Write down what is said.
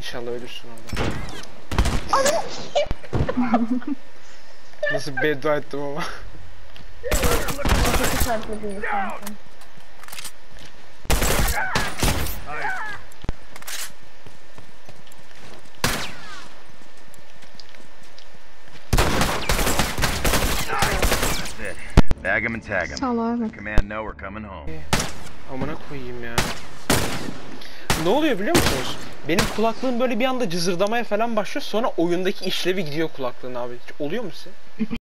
İnşallah ölürsün orada. Nasıl beddua ettim ama. Çok farklı bir insansın. Bag him and tag him. Sağ ol abi. Command know we're coming home. Amına koyayım ya. Ne oluyor biliyor musunuz? Benim kulaklığım böyle bir anda cızırdamaya falan başlıyor. Sonra oyundaki işlevi gidiyor kulaklığın abi. Hiç oluyor mu size?